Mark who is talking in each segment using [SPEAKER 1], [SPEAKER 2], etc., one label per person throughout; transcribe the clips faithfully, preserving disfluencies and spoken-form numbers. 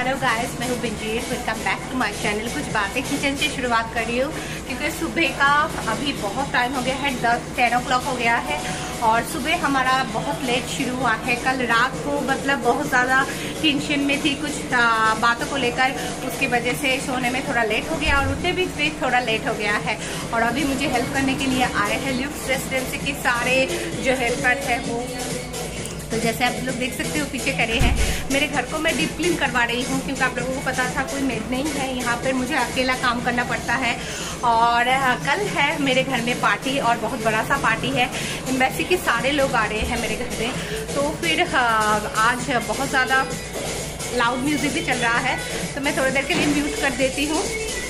[SPEAKER 1] Hello guys, मैं हूँ Binjir. Welcome back to my channel. कुछ बातें किचन से शुरुआत कर रही हूँ क्योंकि सुबह का अभी बहुत टाइम हो गया है, दस टेन ओ क्लॉक हो गया है और सुबह हमारा बहुत लेट शुरू हुआ है। कल रात को मतलब बहुत ज़्यादा टेंशन में थी कुछ आ, बातों को लेकर, उसकी वजह से सोने में थोड़ा लेट हो गया और उठने भी भी थोड़ा लेट हो गया है। और अभी मुझे हेल्प करने के लिए आए हैं ल्यूक्स रेसिडेंसी के सारे जो हेल्पर है वो। तो जैसे आप लोग देख सकते हो पीछे करे हैं। मेरे घर को मैं डीप क्लीन करवा रही हूँ क्योंकि आप लोगों को पता था कोई मेड नहीं है यहाँ पर, मुझे अकेला काम करना पड़ता है। और कल है मेरे घर में पार्टी और बहुत बड़ा सा पार्टी है। एम्बेसी के सारे लोग आ रहे हैं मेरे घर में, तो फिर आज बहुत ज़्यादा लाउड म्यूजिक भी चल रहा है, तो मैं थोड़ी देर के लिए म्यूट कर देती हूँ।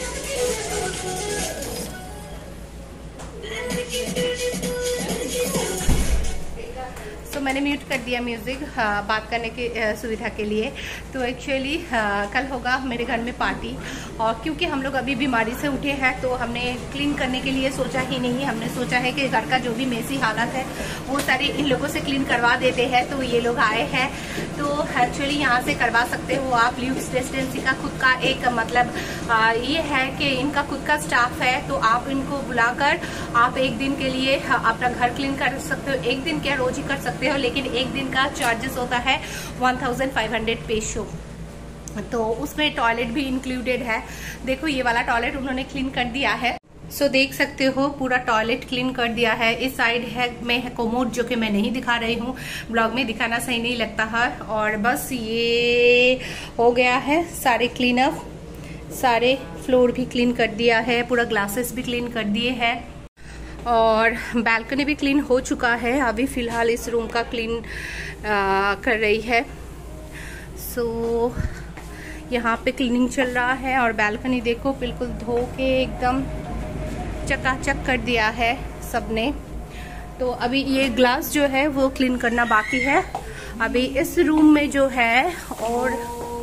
[SPEAKER 1] तो मैंने म्यूट कर दिया म्यूज़िक बात करने की सुविधा के लिए। तो एक्चुअली कल होगा मेरे घर में पार्टी और क्योंकि हम लोग अभी बीमारी से उठे हैं तो हमने क्लीन करने के लिए सोचा ही नहीं। हमने सोचा है कि घर का जो भी मेसी हालत है वो सारी इन लोगों से क्लीन करवा देते हैं। तो ये लोग आए हैं तो एक्चुअली यहाँ से करवा सकते हो आप। ल्यूक्स रेसिडेंसी का खुद का एक मतलब आ, ये है कि इनका खुद का स्टाफ है, तो आप इनको बुलाकर आप एक दिन के लिए अपना घर क्लीन कर सकते हो। एक दिन क्या, रोज ही कर सकते हो, लेकिन एक दिन का चार्जेस होता है one thousand five hundred peso. तो उसमें टॉयलेट भी इंक्लूडेड है। देखो ये वाला टॉयलेट उन्होंने क्लीन कर दिया है। सो so, देख सकते हो पूरा टॉयलेट क्लीन कर दिया है। इस साइड है में है कोमोड, जो कि मैं नहीं दिखा रही हूँ, ब्लॉग में दिखाना सही नहीं लगता है। और बस ये हो गया है सारे क्लीन अप, सारे फ्लोर भी क्लीन कर दिया है, पूरा ग्लासेस भी क्लीन कर दिए हैं और बालकनी भी क्लीन हो चुका है। अभी फ़िलहाल इस रूम का क्लीन आ, कर रही है। सो यहाँ पे क्लीनिंग चल रहा है और बालकनी देखो बिल्कुल धो के एकदम चकाचक कर दिया है सबने। तो अभी ये ग्लास जो है वो क्लीन करना बाकी है। अभी इस रूम में जो है और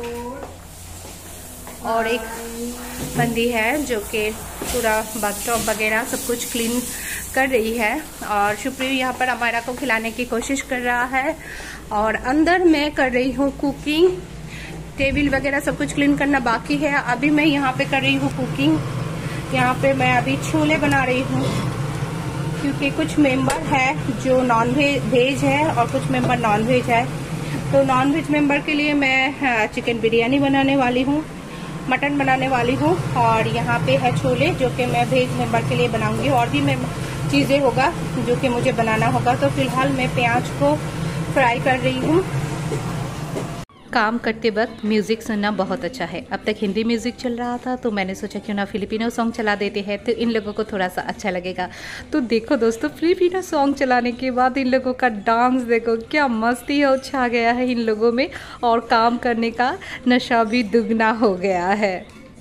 [SPEAKER 1] और एक बंदी है जो कि पूरा बाथटब वगैरह सब कुछ क्लीन कर रही है और शुप्रिया यहाँ पर अमायरा को खिलाने की कोशिश कर रहा है। और अंदर मैं कर रही हूँ कुकिंग, टेबल वगैरह सब कुछ क्लीन करना बाकी है। अभी मैं यहाँ पे कर रही हूँ कुकिंग। यहाँ पे मैं अभी छोले बना रही हूँ क्योंकि कुछ मेंबर है जो नॉन वेज है और कुछ मेंबर नॉन वेज है। तो नॉन वेज मेंबर के लिए मैं चिकन बिरयानी बनाने वाली हूँ, मटन बनाने वाली हूँ और यहाँ पे है छोले जो कि मैं वेज मेंबर के लिए बनाऊंगी। और भी मैं चीज़ें होगा जो कि मुझे बनाना होगा। तो फिलहाल मैं प्याज को फ्राई कर रही हूँ।
[SPEAKER 2] काम करते वक्त म्यूज़िक सुनना बहुत अच्छा है। अब तक हिंदी म्यूज़िक चल रहा था तो मैंने सोचा क्यों ना फिलिपिनो सॉन्ग चला देते हैं, तो इन लोगों को थोड़ा सा अच्छा लगेगा। तो देखो दोस्तों, फिलिपिनो सॉन्ग चलाने के बाद इन लोगों का डांस देखो, क्या मस्ती और छा गया है इन लोगों में और काम करने का नशा भी दुगना हो गया है।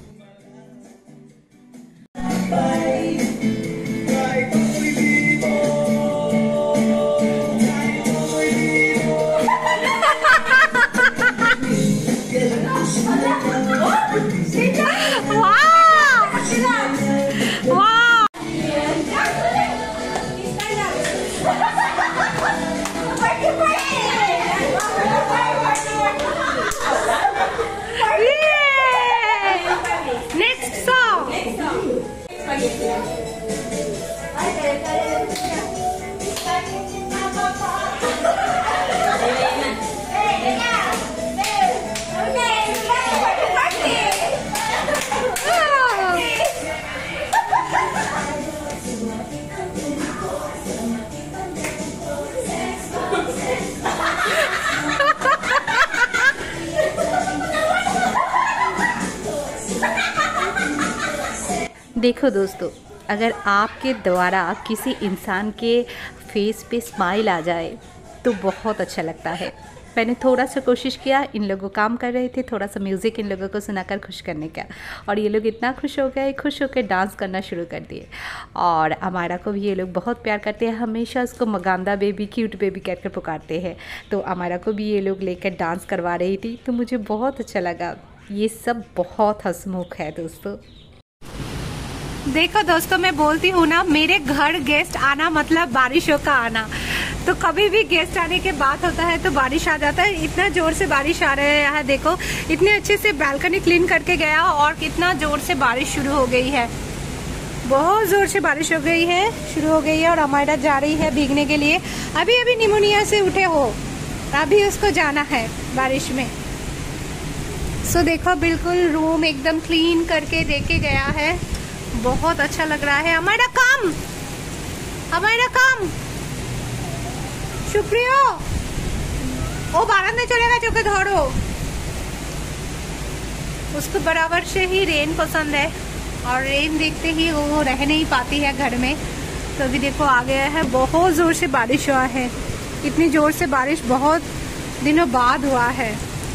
[SPEAKER 2] देखो दोस्तों, अगर आपके द्वारा किसी इंसान के फेस पे स्माइल आ जाए तो बहुत अच्छा लगता है। मैंने थोड़ा सा कोशिश किया, इन लोगों काम कर रहे थे, थोड़ा सा म्यूज़िक इन लोगों को सुनाकर खुश करने का, और ये लोग इतना खुश हो गए, खुश होकर डांस करना शुरू कर दिए। और अमायरा को भी ये लोग बहुत प्यार करते हैं, हमेशा उसको मगांदा बेबी, क्यूट बेबी कहकर पुकारते हैं। तो अमायरा को भी ये लोग लेकर डांस करवा रही थी, तो मुझे बहुत अच्छा लगा। ये सब बहुत हंसमुख है दोस्तों।
[SPEAKER 1] देखो दोस्तों, मैं बोलती हूँ ना, मेरे घर गेस्ट आना मतलब बारिशों का आना। तो कभी भी गेस्ट आने के बाद होता है तो बारिश आ जाता है। इतना जोर से बारिश आ रहा है यहाँ देखो, इतने अच्छे से बालकनी क्लीन करके गया और कितना जोर से बारिश शुरू हो गई है, बहुत जोर से बारिश हो गई है, शुरू हो गई है। और अमायरा जा रही है भीगने के लिए, अभी अभी निमोनिया से उठे हो, अभी उसको जाना है बारिश में। सो देखो बिल्कुल रूम एकदम क्लीन करके देके गया है, बहुत अच्छा लग रहा है। अमायरा काम, अमायरा काम, शुक्रिया। ओ बारात में चलेगा चौके धोड़ो, उसको बराबर से ही रेन पसंद है और रेन देखते ही वो रह नहीं पाती है घर में। तो अभी देखो आ गया है, बहुत जोर से बारिश हुआ है, इतनी जोर से बारिश बहुत दिनों बाद हुआ है।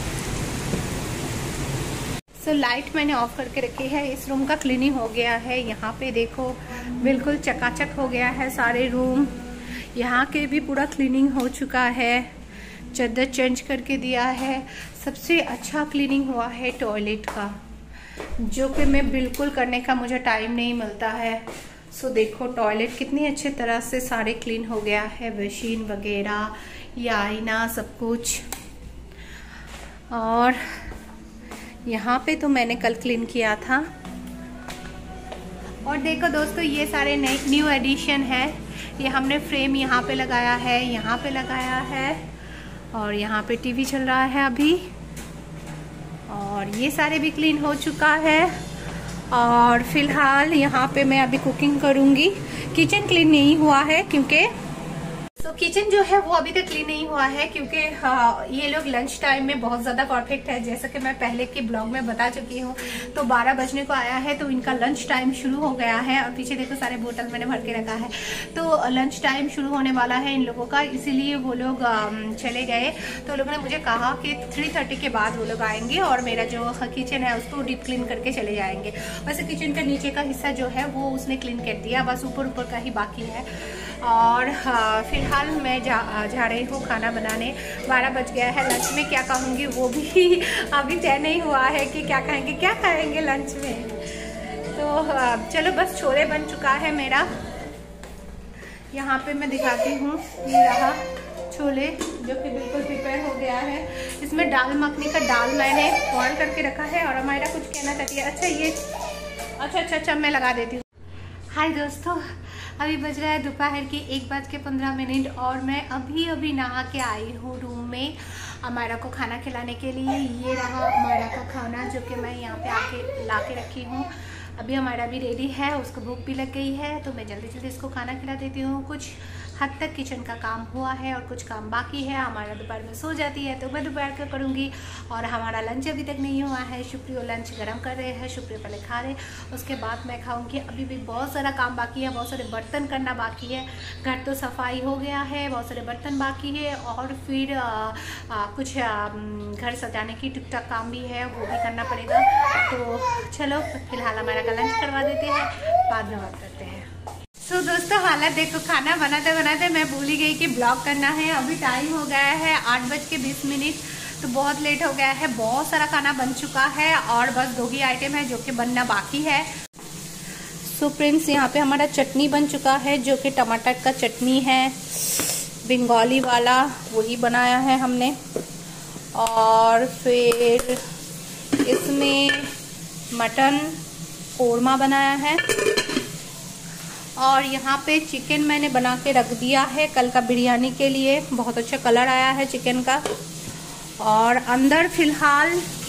[SPEAKER 1] सो so, लाइट मैंने ऑफ करके रखी है, इस रूम का क्लीनिंग हो गया है। यहाँ पे देखो बिल्कुल चकाचक हो गया है सारे रूम, यहाँ के भी पूरा क्लीनिंग हो चुका है, चादर चेंज करके दिया है। सबसे अच्छा क्लीनिंग हुआ है टॉयलेट का, जो कि मैं बिल्कुल करने का मुझे टाइम नहीं मिलता है। सो देखो टॉयलेट कितनी अच्छे तरह से सारे क्लीन हो गया है, मशीन वगैरह, ये आईना, सब कुछ। और यहाँ पे तो मैंने कल क्लीन किया था। और देखो दोस्तों ये सारे नए न्यू एडिशन है, ये हमने फ्रेम यहाँ पे लगाया है, यहाँ पे लगाया है, और यहाँ पे टीवी चल रहा है अभी। और ये सारे भी क्लीन हो चुका है। और फिलहाल यहाँ पे मैं अभी कुकिंग करूँगी। किचन क्लीन नहीं हुआ है क्योंकि तो किचन जो है वो अभी तक क्लीन नहीं हुआ है क्योंकि हाँ, ये लोग लंच टाइम में बहुत ज़्यादा परफेक्ट है, जैसा कि मैं पहले के ब्लॉग में बता चुकी हूँ। तो बारह बजने को आया है तो इनका लंच टाइम शुरू हो गया है। और पीछे देखो सारे बोतल मैंने भर के रखा है, तो लंच टाइम शुरू होने वाला है इन लोगों का, इसीलिए वो लोग चले गए। तो लोगों ने मुझे कहा कि थ्री थर्टी के बाद वो लोग आएंगे और मेरा जो किचन है उसको डीप क्लीन करके चले जाएंगे। वैसे किचन का नीचे का हिस्सा जो है वो उसने क्लीन कर दिया, बस ऊपर ऊपर का ही बाकी है। और फिलहाल मैं जा जा रही हूँ खाना बनाने। बारह बज गया है, लंच में क्या कहूँगी वो भी अभी तय नहीं हुआ है कि क्या खाएंगे क्या खाएंगे लंच में। तो चलो बस छोले बन चुका है मेरा, यहाँ पे मैं दिखाती हूँ, ये रहा छोले जो कि बिल्कुल प्रिपेयर हो गया है। इसमें दाल मखनी का दाल मैंने बॉयल करके रखा है। और हमारा कुछ कहना चाहती है, अच्छा ये अच्छा अच्छा अच्छा मैं लगा देती हूँ। हाय दोस्तों, अभी बज रहा है दोपहर की एक बज के पंद्रह मिनट और मैं अभी अभी नहा के आई हूँ रूम में अमायरा को खाना खिलाने के लिए। ये रहा अमायरा का खाना जो कि मैं यहाँ पे आके ला के रखी हूँ। अभी हमारा भी रेडी है, उसको भूख भी लग गई है तो मैं जल्दी जल्दी इसको खाना खिला देती हूँ। कुछ हद तक किचन का काम हुआ है और कुछ काम बाकी है। हमारा दोपहर में सो जाती है तो मैं दोपहर का करूँगी। और हमारा लंच अभी तक नहीं हुआ है, शुक्रिया लंच गरम कर रहे हैं, शुक्रिया पहले खा रहे, उसके बाद मैं खाऊँगी। अभी भी बहुत सारा काम बाकी है, बहुत सारे बर्तन करना बाकी है। घर तो सफाई हो गया है, बहुत सारे बर्तन बाकी है और फिर आ, आ, कुछ आ, घर सजाने की टुक टाक काम भी है, वो भी करना पड़ेगा। तो चलो फिलहाल हमारा का लंच करवा देते हैं, बाद में बात करते हैं। सो so, दोस्तों हालत देखो, खाना बनाते बनाते मैं भूल ही गई कि ब्लॉग करना है। अभी टाइम हो गया है आठ बज के बीस मिनट, तो बहुत लेट हो गया है। बहुत सारा खाना बन चुका है और बस दो ही आइटम है जो कि बनना बाकी है। सो so, फ्रेंड्स यहाँ पे हमारा चटनी बन चुका है जो कि टमाटर का चटनी है, बंगाली वाला, वही बनाया है हमने। और फिर इसमें मटन कोरमा बनाया है। और यहाँ पे चिकन मैंने बना के रख दिया है कल का बिरयानी के लिए, बहुत अच्छा कलर आया है चिकन का। और अंदर फिलहाल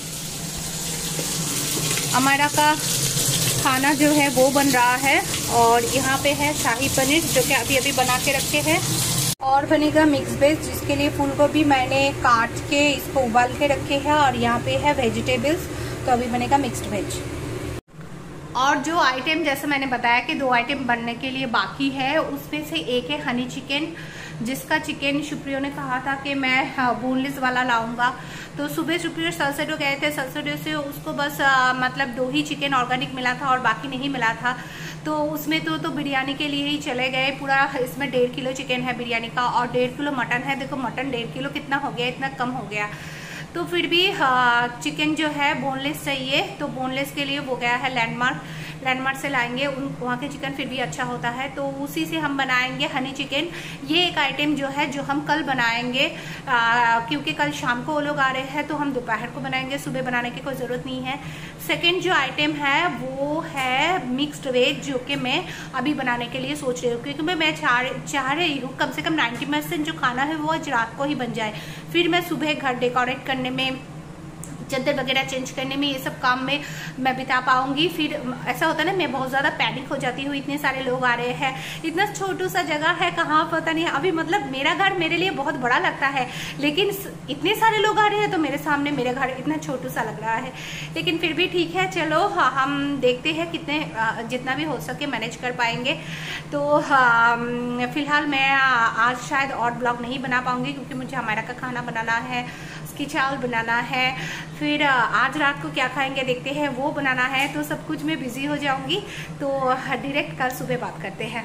[SPEAKER 1] हमारा का खाना जो है वो बन रहा है। और यहाँ पे है शाही पनीर जो कि अभी अभी बना के रखे हैं। और बनेगा मिक्स वेज जिसके लिए फूल गोभी मैंने काट के इसको उबाल के रखे हैं। और यहाँ पे है वेजिटेबल्स, तो अभी बनेगा मिक्स्ड वेज। और जो आइटम जैसे मैंने बताया कि दो आइटम बनने के लिए बाकी है, उसमें से एक है हनी चिकन, जिसका चिकन शुक्रिया ने कहा था कि मैं बोनलेस वाला लाऊंगा। तो सुबह शुक्रिया सलसेडो गए थे, सलसेडो से उसको बस आ, मतलब दो ही चिकन ऑर्गेनिक मिला था और बाकी नहीं मिला था। तो उसमें तो तो बिरयानी के लिए ही चले गए। पूरा इसमें डेढ़ किलो चिकन है बिरयानी का और डेढ़ किलो मटन है। देखो मटन डेढ़ किलो कितना हो गया, इतना कम हो गया। तो फिर भी चिकन जो है बोनलेस चाहिए, तो बोनलेस के लिए वो गया है लैंडमार्क। लैंडमार्क से लाएंगे, उन वहाँ के चिकन फिर भी अच्छा होता है, तो उसी से हम बनाएंगे हनी चिकन। ये एक आइटम जो है जो हम कल बनाएंगे, आ, क्योंकि कल शाम को वो लोग आ रहे हैं, तो हम दोपहर को बनाएंगे, सुबह बनाने की कोई ज़रूरत नहीं है। सेकंड जो आइटम है वो है मिक्स्ड वेज, जो कि मैं अभी बनाने के लिए सोच रही हूँ, क्योंकि मैं चाह चाह रही हूँ कम से कम नाइन्टी परसेंट जो खाना है वो आज रात को ही बन जाए, फिर मैं सुबह घर डेकोरेट करने में, चादर वगैरह चेंज करने में, ये सब काम में मैं बिता पाऊंगी। फिर ऐसा होता है ना, मैं बहुत ज़्यादा पैनिक हो जाती हूँ, इतने सारे लोग आ रहे हैं, इतना छोटू सा जगह है, कहाँ पता नहीं। अभी मतलब मेरा घर मेरे लिए बहुत बड़ा लगता है, लेकिन इतने सारे लोग आ रहे हैं तो मेरे सामने मेरा घर इतना छोटू सा लग रहा है। लेकिन फिर भी ठीक है, चलो हम देखते हैं कितने जितना भी हो सके मैनेज कर पाएंगे। तो फिलहाल मैं आज शायद और ब्लॉग नहीं बना पाऊंगी, क्योंकि मुझे हमारा का खाना बनाना है, उसकी चावल बनाना है, फिर आज रात को क्या खाएंगे देखते हैं, वो बनाना है, तो सब कुछ में बिजी हो जाऊंगी। तो डायरेक्ट कल सुबह बात करते हैं।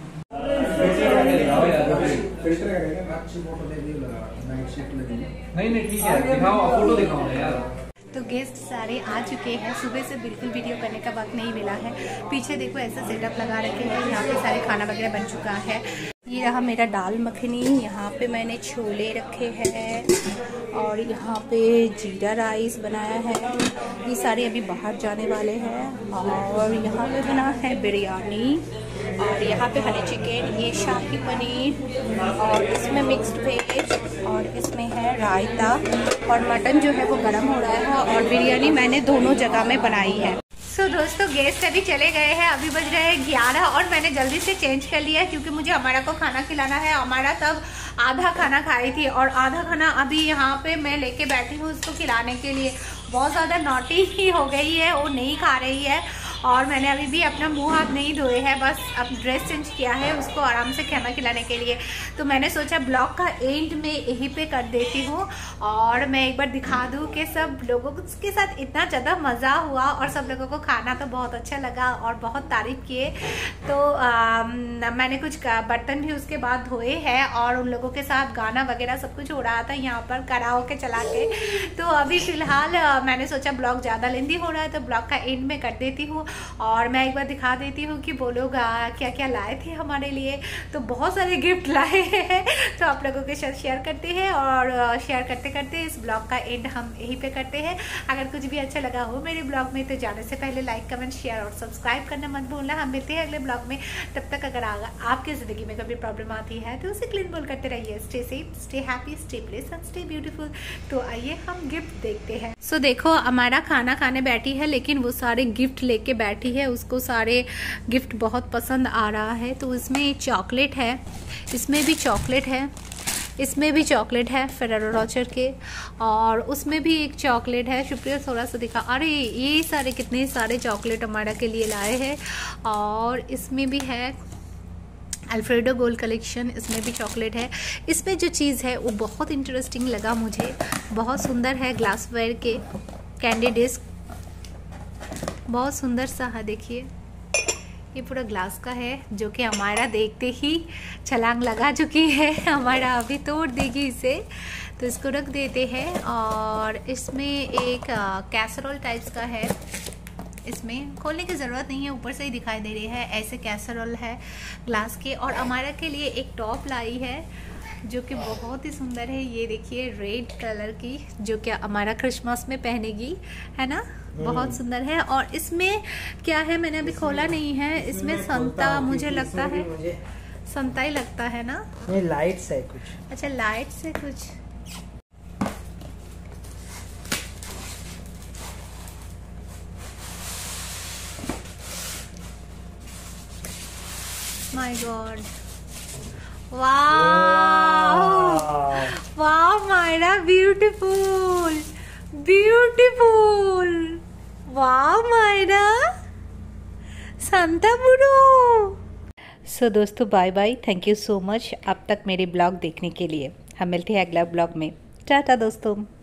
[SPEAKER 3] नहीं नहीं ठीक है, दिखाओ फोटो दिखाओ यार।
[SPEAKER 1] तो गेस्ट सारे आ चुके हैं, सुबह से बिल्कुल वीडियो करने का वक्त नहीं मिला है। पीछे देखो ऐसा सेटअप लगा रखे हैं, यहाँ पे सारे खाना वगैरह बन चुका है। ये रहा मेरा दाल मखनी, यहाँ पे मैंने छोले रखे हैं, और यहाँ पे जीरा राइस बनाया है। ये सारे अभी बाहर जाने वाले हैं। और यहाँ पे बना है बिरयानी, और यहाँ पे हनी चिकन, ये शाही पनीर, और इसमें मिक्स्ड वेज, और इसमें है रायता, और मटन जो है वो गरम हो रहा है, और बिरयानी मैंने दोनों जगह में बनाई है। सो so, दोस्तों गेस्ट अभी चले गए हैं, अभी बज रहे हैं ग्यारह, और मैंने जल्दी से चेंज कर लिया है, क्योंकि मुझे हमारा को खाना खिलाना है। हमारा तब आधा खाना खाई थी, और आधा खाना अभी यहाँ पे मैं लेके बैठी हूँ उसको खिलाने के लिए। बहुत ज़्यादा नॉटी ही हो गई है, वो नहीं खा रही है, और मैंने अभी भी अपना मुंह हाथ नहीं धोए हैं, बस अब ड्रेस चेंज किया है उसको आराम से खाना खिलाने के लिए। तो मैंने सोचा ब्लॉग का एंड में यहीं पे कर देती हूँ, और मैं एक बार दिखा दूँ कि सब लोगों के साथ इतना ज़्यादा मज़ा हुआ, और सब लोगों को खाना तो बहुत अच्छा लगा और बहुत तारीफ़ किए। तो आ, मैंने कुछ बर्तन भी उसके बाद धोए हैं, और उन लोगों के साथ गाना वगैरह सब कुछ हो रहा था यहाँ पर कराओके चला के। तो अभी फ़िलहाल मैंने सोचा ब्लॉग ज़्यादा लेंदी हो रहा है, तो ब्लॉग का एंड में कर देती हूँ, और मैं एक बार दिखा देती हूँ कि वो लोग क्या क्या लाए थे हमारे लिए। तो बहुत सारे गिफ्ट लाए हैं, तो आप लोगों के साथ शेयर करते हैं, और शेयर करते करते इस ब्लॉग का एंड हम यहीं पे करते हैं। अगर कुछ भी अच्छा लगा हो मेरे ब्लॉग में, तो जाने से पहले लाइक कमेंट शेयर और सब्सक्राइब करना मत भूलना। हम मिलते हैं अगले ब्लॉग में, तब तक अगर आपकी ज़िंदगी में कभी प्रॉब्लम आती है तो उसे क्लीन बोल करते रहिए। Stay safe, stay happy, stay blessed and stay beautiful. तो आइए हम गिफ्ट देखते हैं। सो so, देखो हमारा खाना खाने बैठी है, लेकिन वो सारे गिफ्ट लेके बैठी है, उसको सारे गिफ्ट बहुत पसंद आ रहा है। तो इसमें चॉकलेट है, इसमें भी चॉकलेट है, इसमें भी चॉकलेट है फेरेरो रोचर के, और उसमें भी एक चॉकलेट है। शुक्रिया, थोड़ा सा दिखा। अरे ये सारे कितने सारे चॉकलेट हमारा के लिए लाए हैं। और इसमें भी है अल्फ्रेडो गोल्ड कलेक्शन, इसमें भी चॉकलेट है। इसमें जो चीज़ है वो बहुत इंटरेस्टिंग लगा मुझे, बहुत सुंदर है। ग्लासवेयर के कैंडी डिस्क बहुत सुंदर सा है, देखिए ये पूरा ग्लास का है, जो कि हमारा देखते ही छलांग लगा चुकी है। हमारा अभी तोड़ देगी इसे, तो इसको रख देते हैं। और इसमें एक कैसरोल टाइप्स का है, इसमें खोलने की ज़रूरत नहीं है, ऊपर से ही दिखाई दे रही है। ऐसे कैसरोल है ग्लास के। और हमारा के लिए एक टॉप लाई है, जो कि बहुत ही सुंदर है। ये देखिए रेड कलर की, जो कि हमारा क्रिसमस में पहनेगी, है ना, बहुत सुंदर है। और इसमें क्या है मैंने अभी खोला नहीं है, इसमें संता मुझे लगता है, संता ही लगता है ना।
[SPEAKER 4] ये लाइट्स है कुछ।
[SPEAKER 1] अच्छा लाइट्स है कुछ। माय गॉड, वाह वाह मायरा, ब्यूटीफुल ब्यूटीफुल, वाह मायरा, सांता बुरो।
[SPEAKER 2] सो दोस्तों bye bye, thank you so much अब तक मेरे ब्लॉग देखने के लिए। हम मिलते हैं अगला ब्लॉग में। टाटा दोस्तों।